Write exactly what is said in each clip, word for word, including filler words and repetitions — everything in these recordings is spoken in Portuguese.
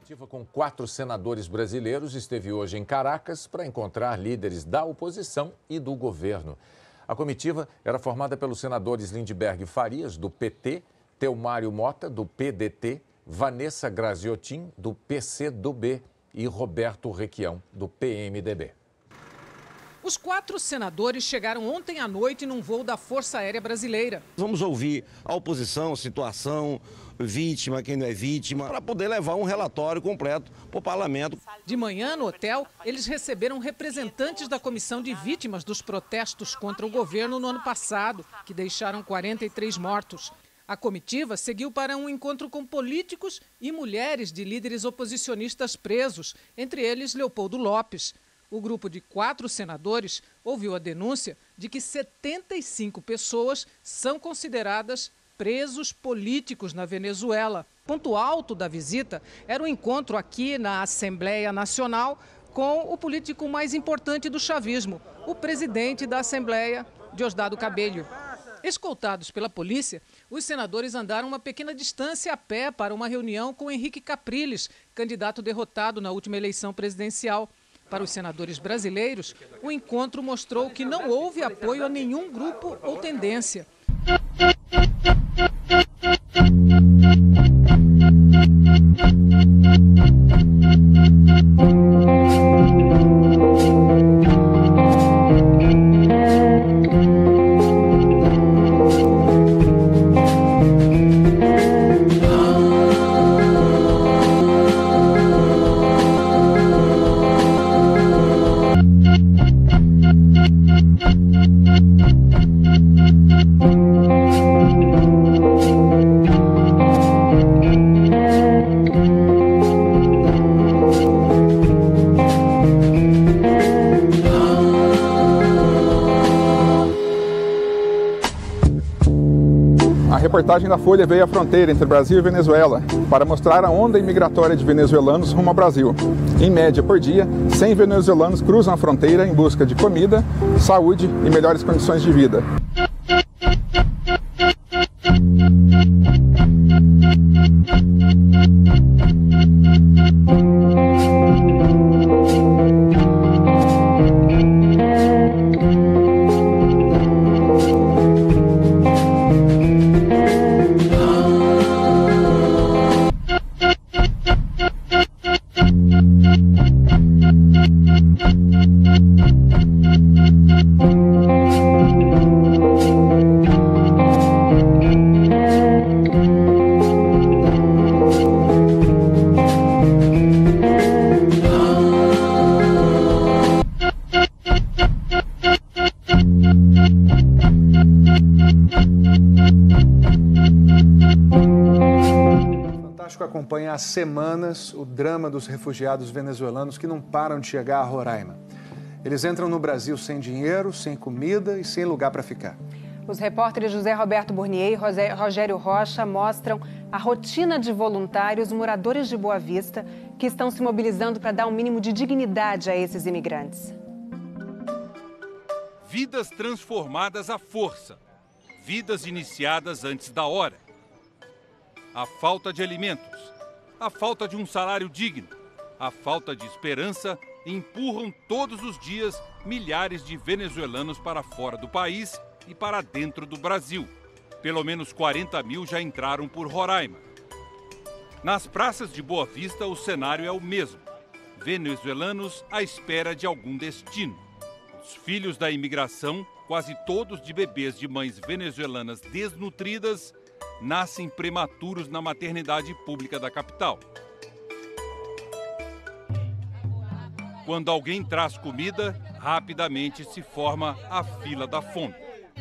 comitiva com quatro senadores brasileiros esteve hoje em Caracas para encontrar líderes da oposição e do governo. A comitiva era formada pelos senadores Lindbergh Farias, do P T, Telmário Mota, do P D T, Vanessa Graziotin, do P C do B e Roberto Requião, do P M D B. Os quatro senadores chegaram ontem à noite num voo da Força Aérea Brasileira. Vamos ouvir a oposição, situação, vítima, quem não é vítima, para poder levar um relatório completo para o parlamento. De manhã, no hotel, eles receberam representantes da Comissão de Vítimas dos protestos contra o governo no ano passado, que deixaram quarenta e três mortos. A comitiva seguiu para um encontro com políticos e mulheres de líderes oposicionistas presos, entre eles Leopoldo Lopes. O grupo de quatro senadores ouviu a denúncia de que setenta e cinco pessoas são consideradas presos políticos na Venezuela. Ponto alto da visita era o encontro aqui na Assembleia Nacional com o político mais importante do chavismo, o presidente da Assembleia, Diosdado Cabello. Escoltados pela polícia, os senadores andaram uma pequena distância a pé para uma reunião com Henrique Capriles, candidato derrotado na última eleição presidencial. Para os senadores brasileiros, o encontro mostrou que não houve apoio a nenhum grupo ou tendência. A reportagem da Folha veio à fronteira entre Brasil e Venezuela para mostrar a onda imigratória de venezuelanos rumo ao Brasil. Em média, por dia, cem venezuelanos cruzam a fronteira em busca de comida, saúde e melhores condições de vida. Acompanha há semanas o drama dos refugiados venezuelanos que não param de chegar a Roraima. Eles entram no Brasil sem dinheiro, sem comida e sem lugar para ficar. Os repórteres José Roberto Burnier e Rogério Rocha mostram a rotina de voluntários moradores de Boa Vista que estão se mobilizando para dar um mínimo de dignidade a esses imigrantes. Vidas transformadas à força. Vidas iniciadas antes da hora. A falta de alimentos, a falta de um salário digno, a falta de esperança empurram todos os dias milhares de venezuelanos para fora do país e para dentro do Brasil. Pelo menos quarenta mil já entraram por Roraima. Nas praças de Boa Vista, o cenário é o mesmo. Venezuelanos à espera de algum destino. Os filhos da imigração, quase todos de bebês de mães venezuelanas desnutridas, nascem prematuros na maternidade pública da capital. Quando alguém traz comida, rapidamente se forma a fila da fome.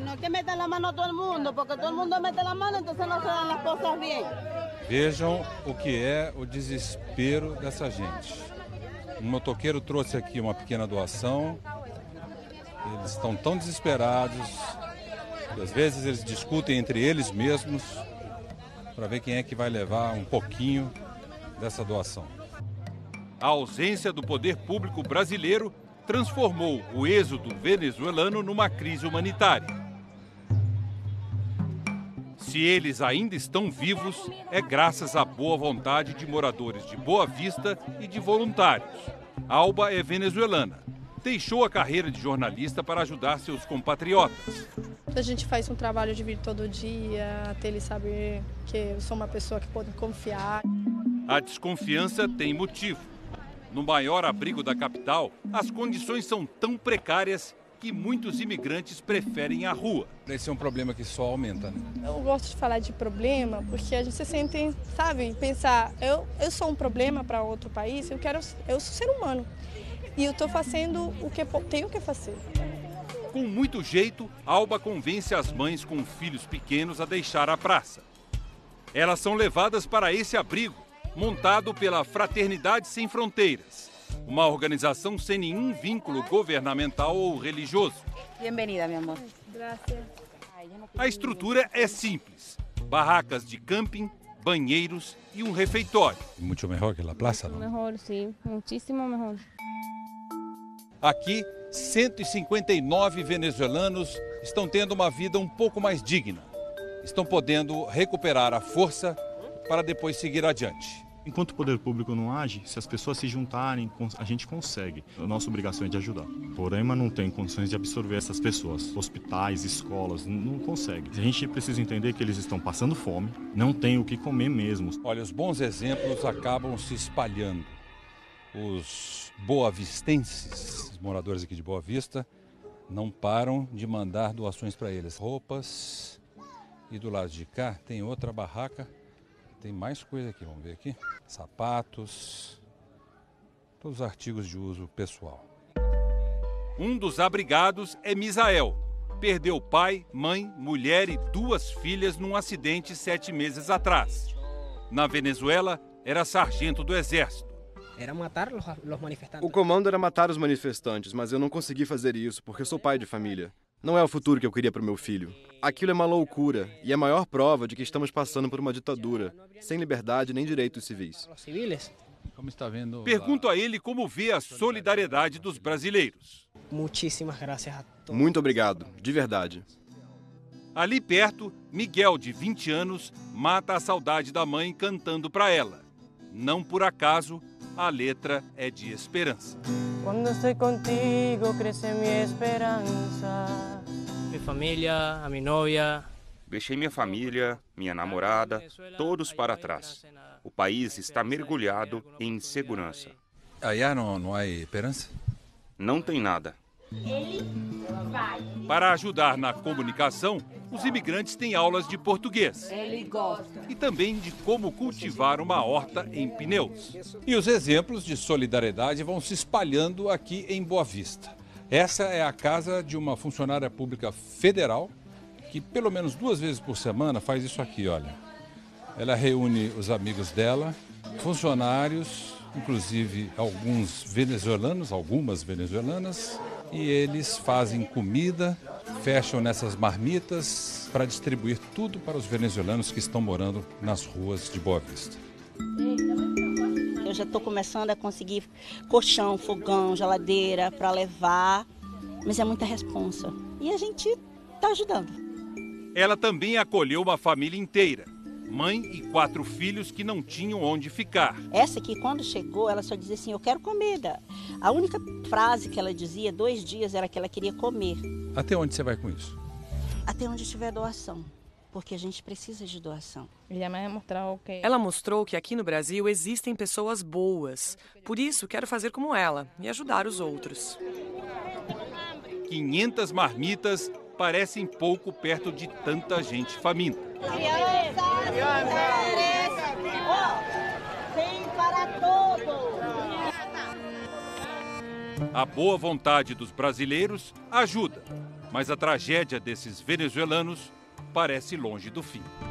Vejam o que é o desespero dessa gente. Um motoqueiro trouxe aqui uma pequena doação. Eles estão tão desesperados que às vezes eles discutem entre eles mesmos para ver quem é que vai levar um pouquinho dessa doação. A ausência do poder público brasileiro transformou o êxodo venezuelano numa crise humanitária. Se eles ainda estão vivos, é graças à boa vontade de moradores de Boa Vista e de voluntários. Alba é venezuelana. Deixou a carreira de jornalista para ajudar seus compatriotas. A gente faz um trabalho de vir todo dia, até ele saber que eu sou uma pessoa que pode confiar. A desconfiança tem motivo. No maior abrigo da capital, as condições são tão precárias que muitos imigrantes preferem a rua. Esse é um problema que só aumenta, né? Eu gosto de falar de problema porque a gente se sente, sabe, pensar, eu, eu sou um problema para outro país, eu quero, eu sou ser humano. E eu estou fazendo o que tenho que fazer. Com muito jeito, Alba convence as mães com filhos pequenos a deixar a praça. Elas são levadas para esse abrigo, montado pela Fraternidade Sem Fronteiras, uma organização sem nenhum vínculo governamental ou religioso. Bem-vinda, meu amor. Graças. A estrutura é simples: barracas de camping, banheiros e um refeitório. Muito melhor que a praça, não? Melhor, sim. Muitíssimo melhor. Aqui, cento e cinquenta e nove venezuelanos estão tendo uma vida um pouco mais digna. Estão podendo recuperar a força para depois seguir adiante. Enquanto o poder público não age, se as pessoas se juntarem, a gente consegue. A nossa obrigação é de ajudar. Roraima não tem condições de absorver essas pessoas. Hospitais, escolas, não consegue. A gente precisa entender que eles estão passando fome, não tem o que comer mesmo. Olha, os bons exemplos acabam se espalhando. Os boavistenses, os moradores aqui de Boa Vista, não param de mandar doações para eles. Roupas, e do lado de cá tem outra barraca. Tem mais coisa aqui, vamos ver aqui. Sapatos, todos os artigos de uso pessoal. Um dos abrigados é Misael. Perdeu pai, mãe, mulher e duas filhas num acidente sete meses atrás. Na Venezuela, era sargento do exército. Era matar os manifestantes. O comando era matar os manifestantes, mas eu não consegui fazer isso porque eu sou pai de família. Não é o futuro que eu queria para o meu filho. Aquilo é uma loucura e é a maior prova de que estamos passando por uma ditadura, sem liberdade nem direitos civis. Como está vendo? Pergunto a ele como vê a solidariedade dos brasileiros. Muitíssimas graças a todos. Muito obrigado, de verdade. Ali perto, Miguel, de vinte anos, mata a saudade da mãe cantando para ela. Não por acaso, a letra é de esperança. Quando estou contigo, cresce minha esperança. Minha família, a minha novia. Deixei minha família, minha namorada, todos para trás. O país está mergulhado em insegurança. Allá não, não há esperança? Não tem nada. Para ajudar na comunicação, os imigrantes têm aulas de português. Ele gosta. E também de como cultivar uma horta em pneus. E os exemplos de solidariedade vão se espalhando aqui em Boa Vista. Essa é a casa de uma funcionária pública federal que pelo menos duas vezes por semana faz isso aqui, olha. Ela reúne os amigos dela, funcionários, inclusive alguns venezuelanos, algumas venezuelanas, e eles fazem comida, fecham nessas marmitas para distribuir tudo para os venezuelanos que estão morando nas ruas de Boa Vista. Eu já estou começando a conseguir colchão, fogão, geladeira para levar, mas é muita responsa. E a gente está ajudando. Ela também acolheu uma família inteira. Mãe e quatro filhos que não tinham onde ficar. Essa aqui, quando chegou, ela só dizia assim, eu quero comida. A única frase que ela dizia, dois dias, era que ela queria comer. Até onde você vai com isso? Até onde tiver doação, porque a gente precisa de doação. Ela mostrou que aqui no Brasil existem pessoas boas. Por isso, quero fazer como ela e ajudar os outros. quinhentas marmitas parecem pouco perto de tanta gente faminta. Criança, criança, tem para todos. A boa vontade dos brasileiros ajuda, mas a tragédia desses venezuelanos parece longe do fim.